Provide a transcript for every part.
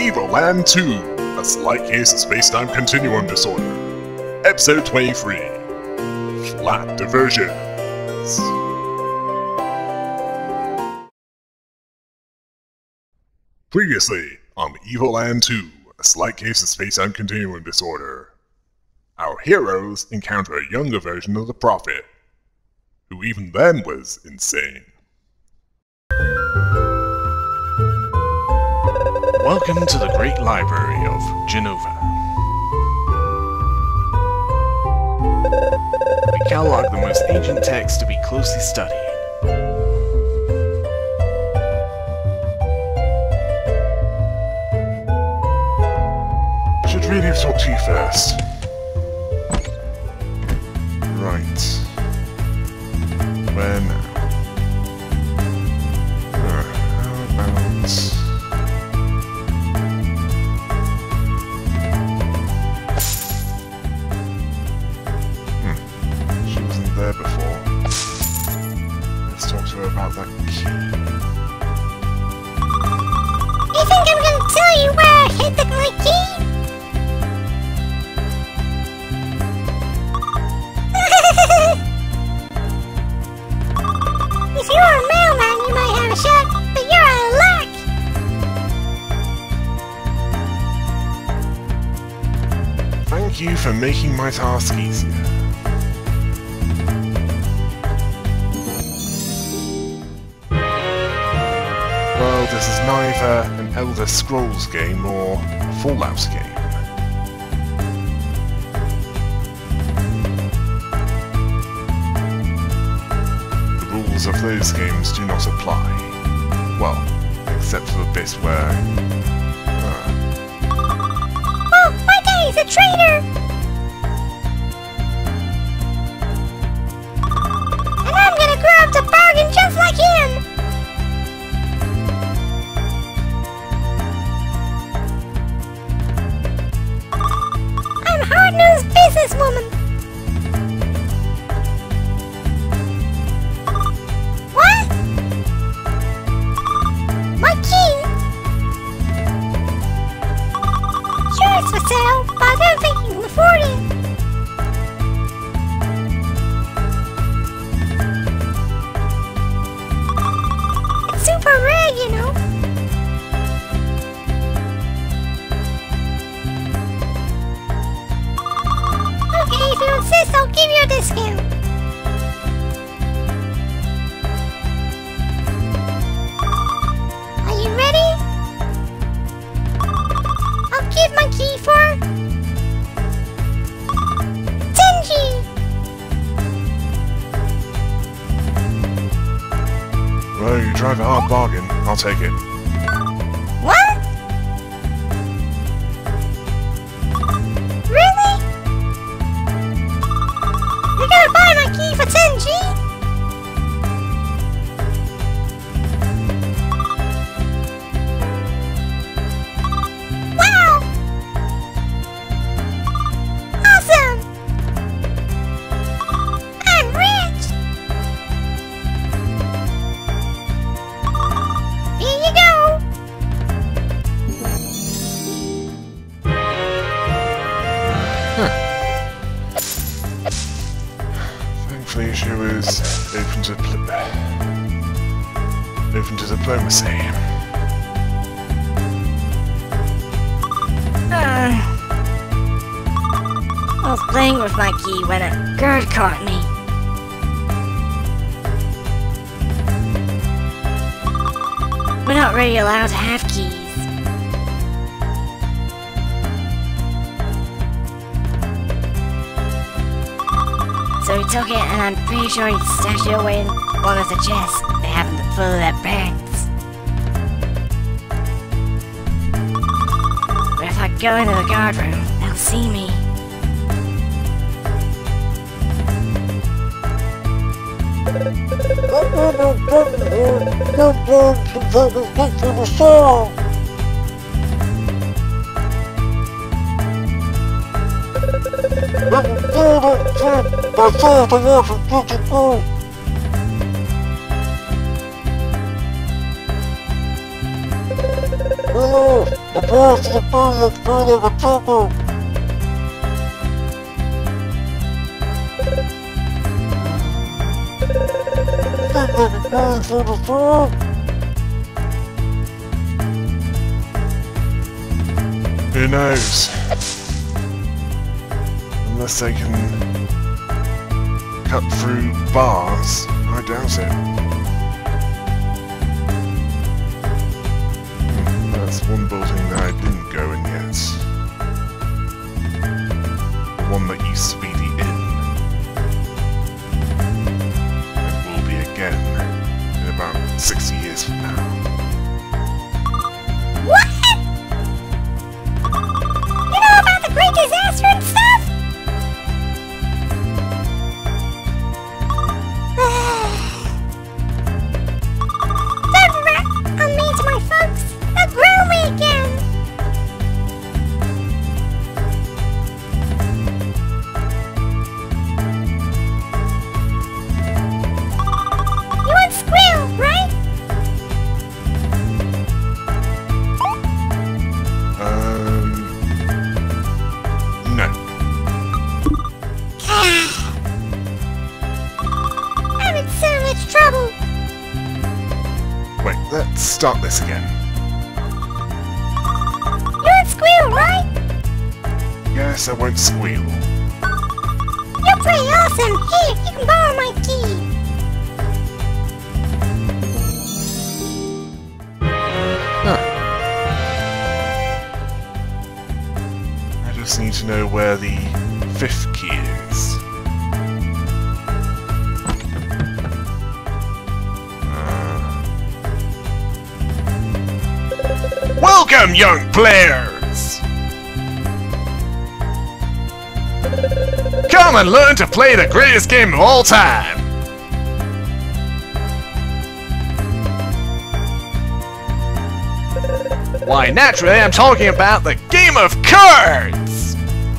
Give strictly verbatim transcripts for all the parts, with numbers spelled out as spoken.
Evoland two, a slight case of Spacetime Continuum disorder. Episode twenty-three. Flat Diversions. Previously on Evoland two, a slight case of Spacetime Continuum disorder. Our heroes encounter a younger version of the Prophet, who even then was insane. Welcome to the Great Library of Genova. We catalog the most ancient texts to be closely studied. Should really have talked to you first. Right. Where now? Uh, how about... Hmm. She wasn't there before. Let's talk to her about that key. You think I'm gonna tell you where I hid the my key? If you were a mailman, you might have a shot, but you're out of luck! Thank you for making my task easier. Well, this is neither an Elder Scrolls game or a Fallout game. Of those games do not apply. Well, except for the bit where... Uh... Oh, my guy's a traitor! And I'm gonna grow up to bargain just like him! I'm a hard-nosed businesswoman! For sale, but I don't think you can afford it. It's super rare, you know. Okay, if you insist, I'll give you a discount. Are you ready? Give my key for ten G. Well, you drive a hard bargain. I'll take it. What? Really? You're gonna buy my key for ten G? Thankfully, she was open to pl open to diplomacy. Uh, I was playing with my key when a guard caught me. We're not really allowed to have keys. So he took it, and I'm pretty sure he stashed it away in one of the chests they have full of their bags. But if I go into the guard room, they'll see me. Hello, Who knows? Unless they can cut through bars, I doubt it. Hmm, that's one building that I didn't go in yet. The one that used to be the inn. It will be again in about sixty years from now. What? You know about the Great Disaster and stuff? Don't rat on me to my folks. They'll grill me again. You want squeal, right? Um... No. I'm in so much trouble. Wait, let's start this again. You want squeal, right? Yes, I won't squeal. You're pretty awesome. Here, you can borrow my key. Huh. I just need to know where the fifth key is. Uh... Welcome, young players! Come and learn to play the greatest game of all time! Why, naturally, I'm talking about the game of cards!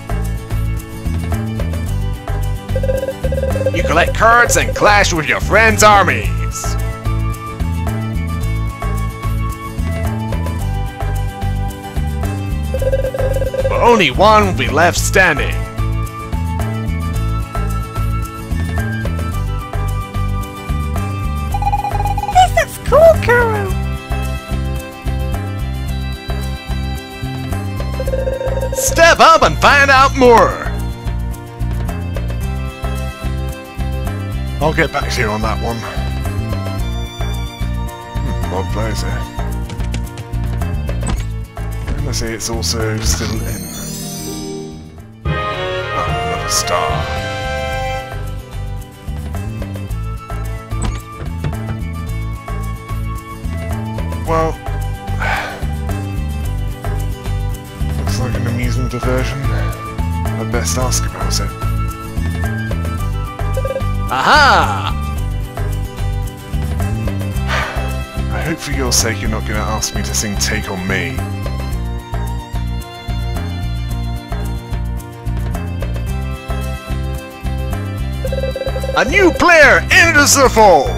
You collect cards and clash with your friends' armies. But only one will be left standing. This looks cool, Kuro. Step up and find out more! I'll get back to you on that one. Hmm, odd players there. And I say it's also still in. Oh, another star. Well, looks like an amusement diversion. I'd best ask about it. Aha! I hope for your sake you're not going to ask me to sing Take On Me. A new player enters the fold!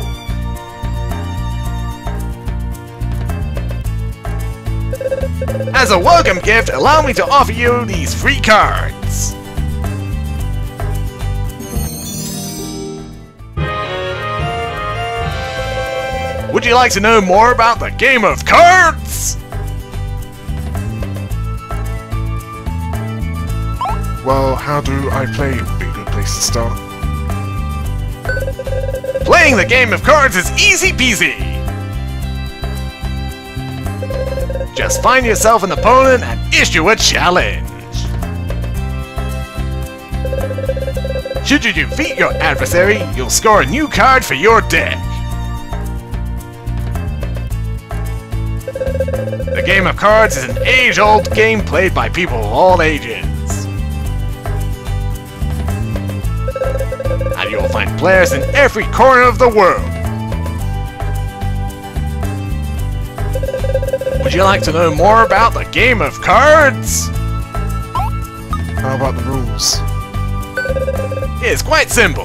As a welcome gift, allow me to offer you these free cards. Would you like to know more about the game of cards? Well, how do I play would be a good place to start. Playing the game of cards is easy peasy! Just find yourself an opponent and issue a challenge! Should you defeat your adversary, you'll score a new card for your deck. The game of cards is an age-old game played by people of all ages. And you'll find players in every corner of the world. Would you like to know more about the game of cards? How about the rules? It's quite simple.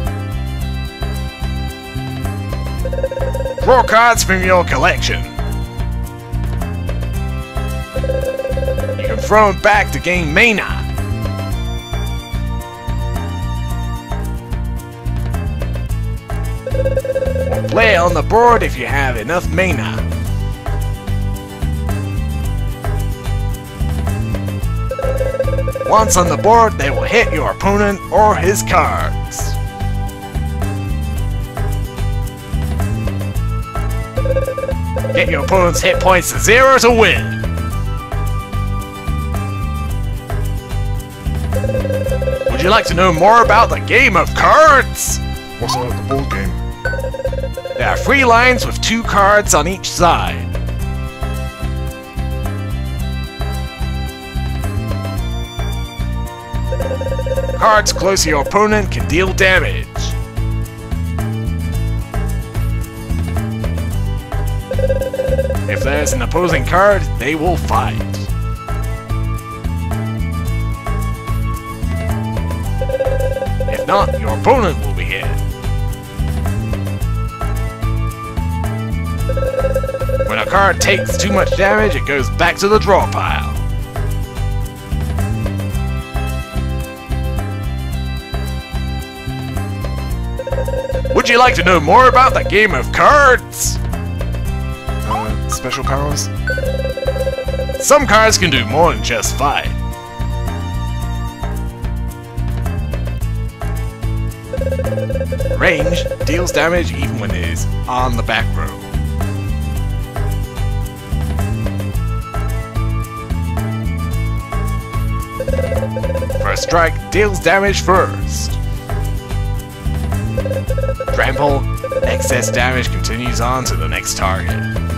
Draw cards from your collection. thrown back to gain mana. Or play it on the board if you have enough mana. Once on the board, they will hit your opponent or his cards. Get your opponent's hit points to zero to win. Would you like to know more about the game of cards? What's about the board game? There are three lines with two cards on each side. Cards close to your opponent can deal damage. If there's an opposing card, they will fight. If not, your opponent will be hit. When a card takes too much damage, it goes back to the draw pile. Would you like to know more about the game of cards? Uh, special powers? Some cards can do more than just fight. Range deals damage even when it is on the back row. First strike deals damage first. Trample, excess damage continues on to the next target.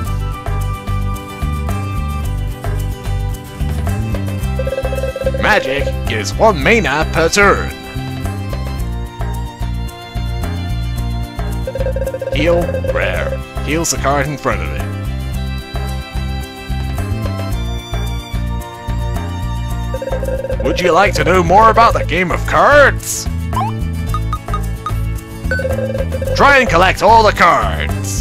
Magic gives one mana per turn. Heal, rare. Heals the card in front of it. Would you like to know more about the game of cards? Try and collect all the cards.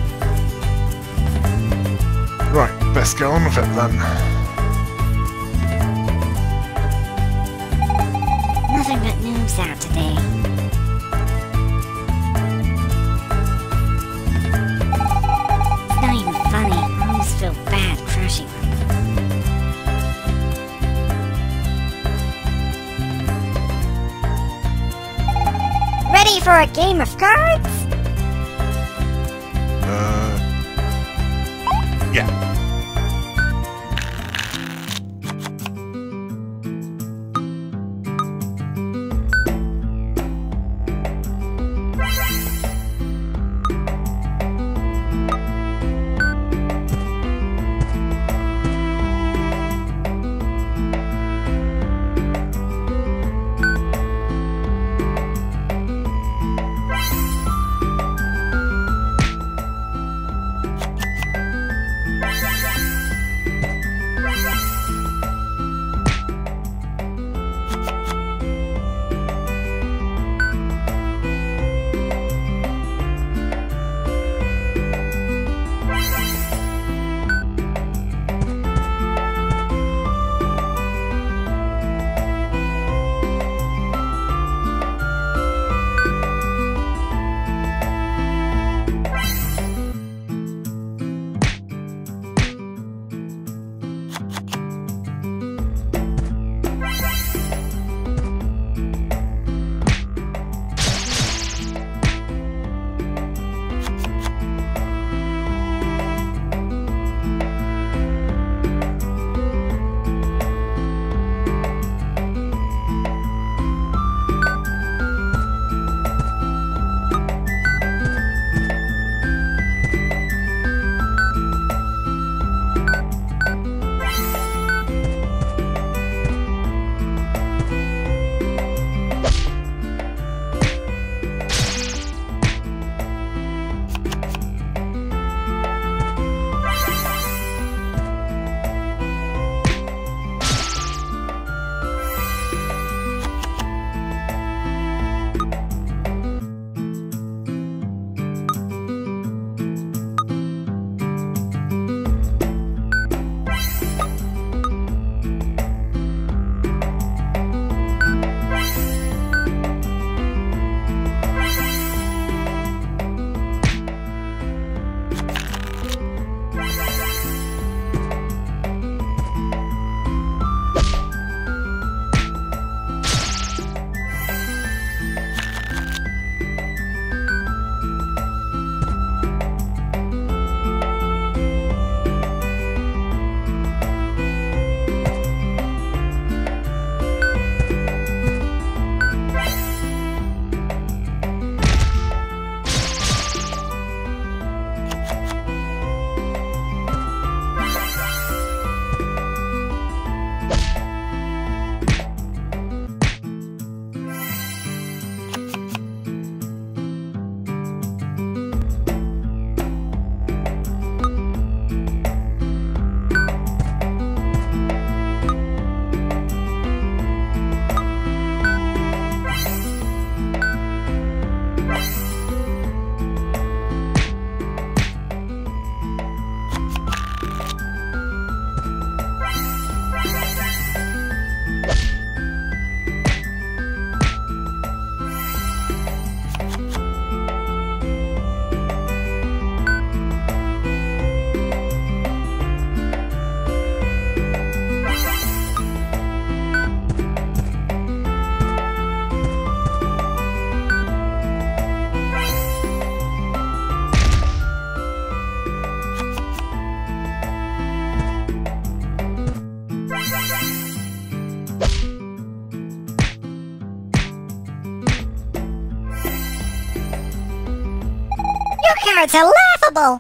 Right, best get on with it then. Nothing but noobs out today. It's not even funny. I almost feel bad crushing them. Ready for a game of cards? Uh... Yeah. It's laughable!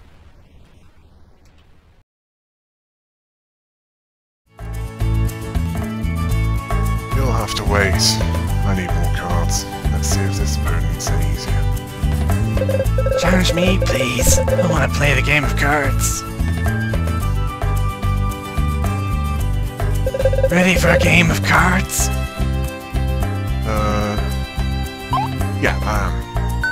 You'll have to wait. I need more cards. Let's see if this opponent's any easier. Challenge me, please. I want to play the game of cards. Ready for a game of cards? Uh... Yeah, I am.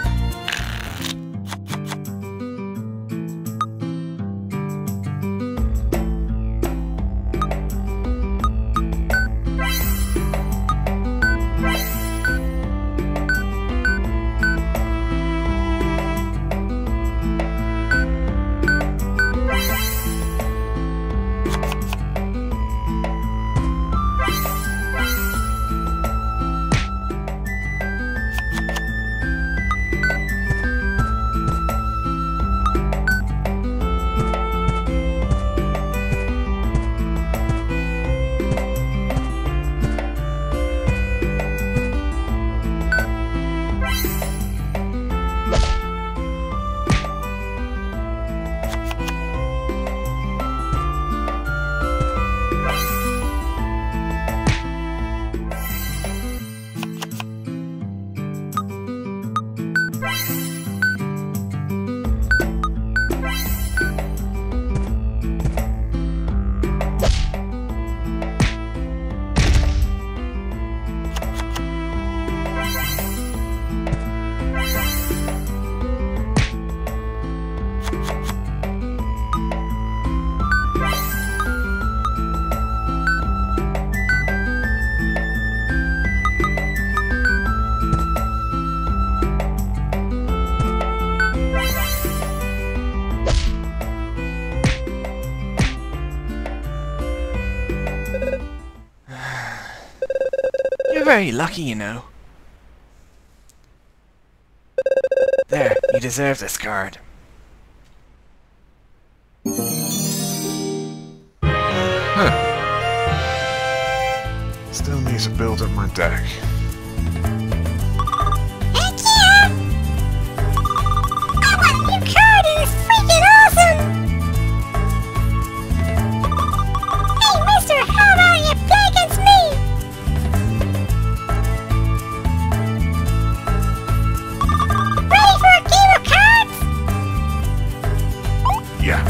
You're very lucky, you know. There, you deserve this card. Huh. Still need to build up my deck. Heck yeah! I want a new card and it's freaking awesome! Hey mister, how about you play against me? Ready for a game of cards? Yeah.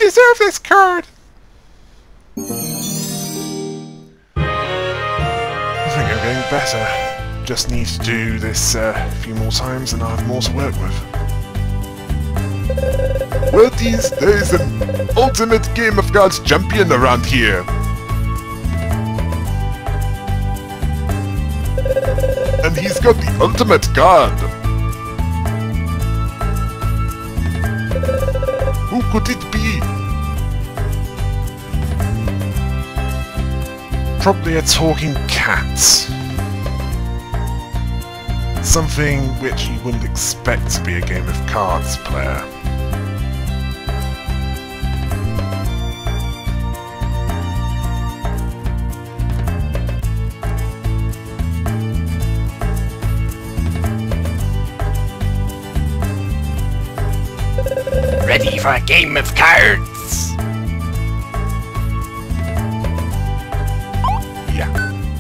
deserve this card! I think I'm getting better. Just need to do this uh, a few more times and I'll have more to work with. Worties, there is an ultimate Game of Cards champion around here. And he's got the ultimate card. Who could it be? Probably a talking cat. Something which you wouldn't expect to be a Game of Cards player. Ready for a game of cards? Yeah.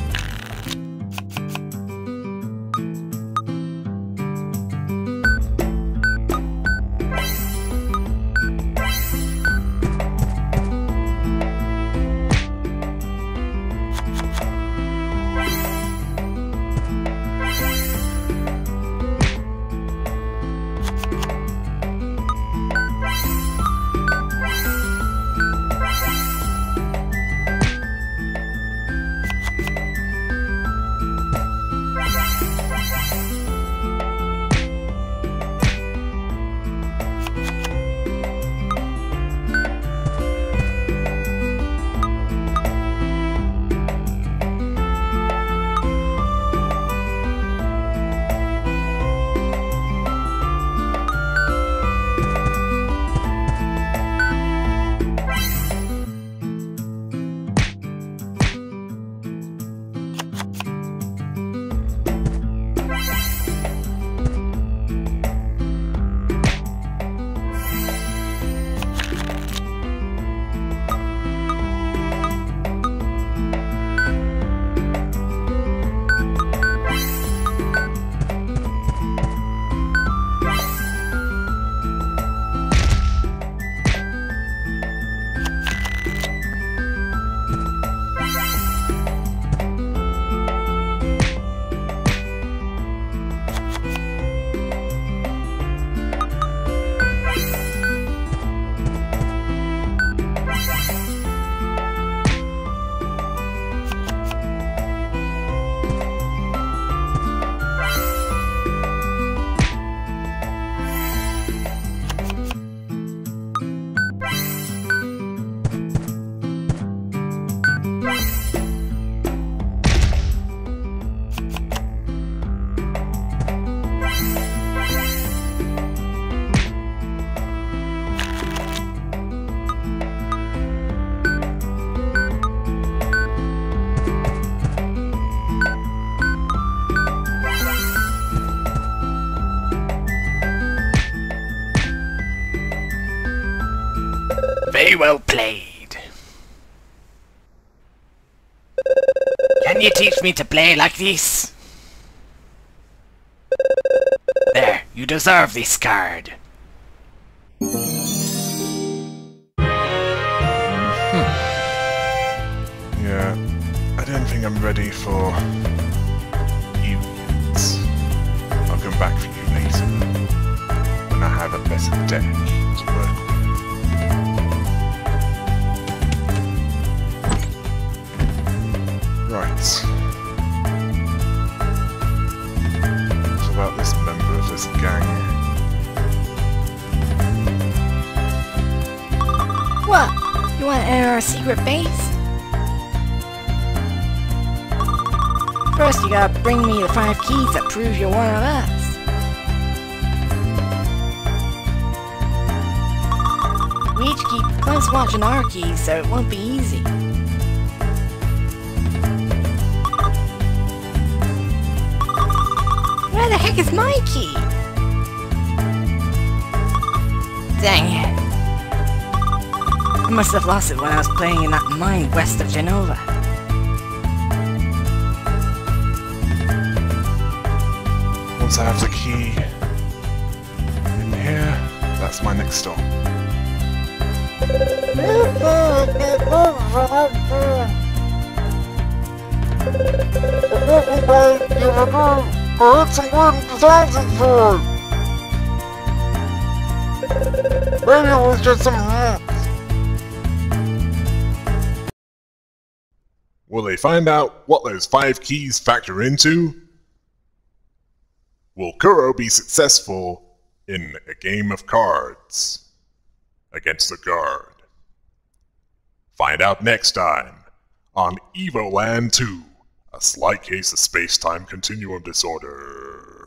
Very well played. Can you teach me to play like this? There, you deserve this card. Yeah, I don't think I'm ready for you yet. I'll come back for you later, when I have a better deck to work with. Right. What about this member of this gang? What? You want to enter our secret base? First, you gotta bring me the five keys that prove you're one of us. We each keep close watch on our keys, so it won't be easy. Where the heck is my key? Dang it. I must have lost it when I was playing in that mine west of Genova. Once I have the key in here, that's my next stop. Maybe it was just some rats. Will they find out what those five keys factor into? Will Kuro be successful in a game of cards against the guard? Find out next time on Evoland two, a slight case of space-time continuum disorder.